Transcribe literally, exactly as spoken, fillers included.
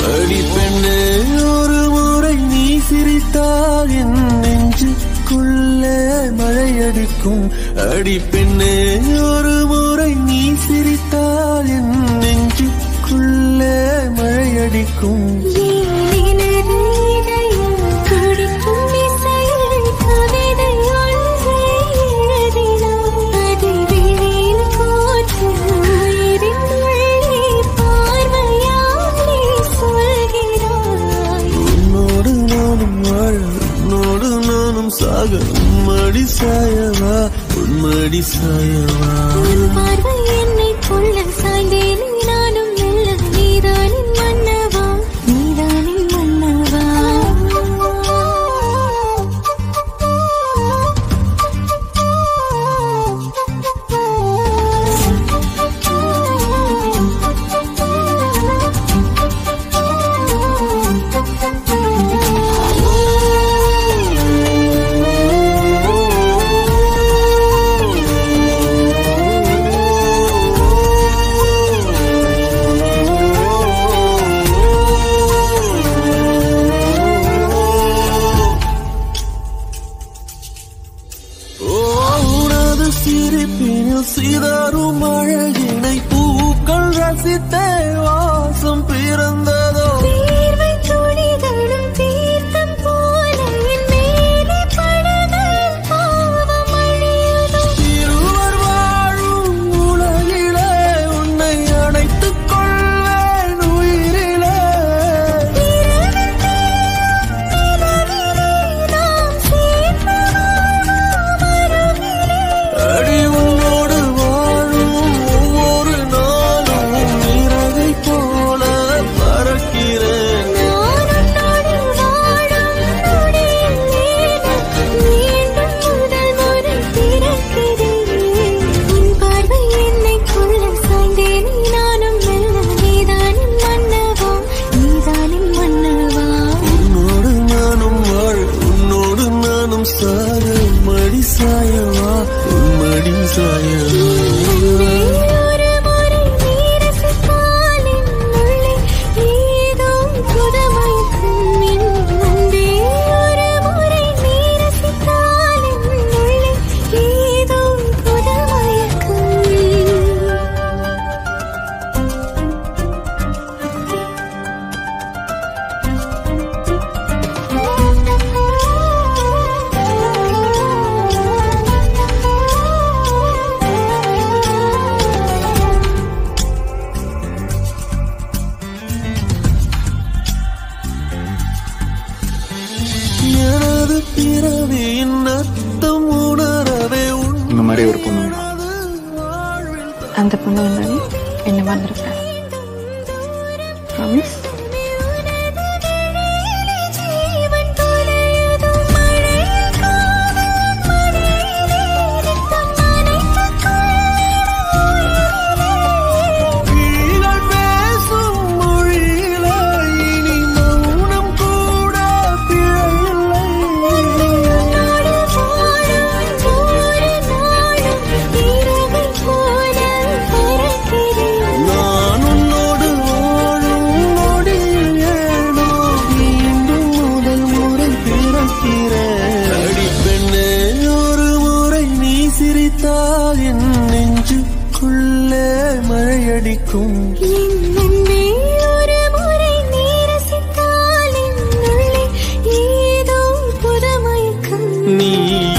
அடி பெண்ணே ஒரு முறை நீ சிரித்தால் என் நெஞ்சுக்குள்ளே மழையடிக்கும். அடி பெண்ணே ஒரு முறை நீ சிரித்தால் என் நெஞ்சுக்குள்ளே மழையடிக்கும். சாக உம்மடி சாயவா உன்மடி சாயவா. உன் பார்வை என்னை கொள்ள சாய்ந்தேன் நானும் மெல்ல. நீதானின் மன்னவா நீதானின் மன்னவா. சிதறும் அழகினை பூக்கள் ரசித்தே வாசம் பிறந்ததோ. தீர்வை துணிகளும் தீர்த்தம் போல என் மேலே படுதல் பாவம் அழியதோ. இருவர் வாழும் உலகிலே உன்னை அணைத்துக் கொள்வேன் உயிரிலே. அடி உன்னோடு வாழும் ஒவ்வொரு நாளும் இறகை போல பறக்கிறேன். மீண்டும் முதல் முறை பிறக்கிறேன். உன் பார்வை என்னை கொள்ள சாய்ந்தேன் நானும் மெல்ல. நீதானின் மன்னவா நீதானின் மன்னவா. உன்னோடு நானும் வாழ உன்னோடு நானும் சாக மடி சாயவா உன்மடி சாயவா. ஒரு முறை நீ ரசித்தால் என் உள்ளே ஏதோ புதுமயக்கம். என் அன்பே ஒரு முறை நீ ரசித்தால் என் உள்ளே ஏதோ புதுமயக்கம். எனது பிறவியின் அர்த்தம் உணரவே இந்த மாதிரி ஒரு பொண்ணு வேணும். அந்த பொண்ணு வந்தாலே என்ன மறந்துருப்பேன். ப்ராமிஸ். ஜீவன் தொலையதோ மழையில் காவல் மடியிலே நித்தம் நனைத்துக் ஈகள் பேசும் மொழியிலே இனி மௌனம் கூட பிழையில்லை. உன்னோடு வாழும் ஒவ்வொரு நாளும் இரவை போல பறக்கிறேன். நான் உன்னோடு வாழும் நொடியில் ஏனோ மீண்டும் முதல் முறை பிறக்கிறேன். அடி பெண்ணே ஒரு முறை நீ சிரித்தால் என் நெஞ்சுக்குள்ளே மழையடிக்கும். என் அன்பே ஒரு முறை நீ ரசித்தால் என் உள்ளே ஏதோ புதுமயக்கம். நீ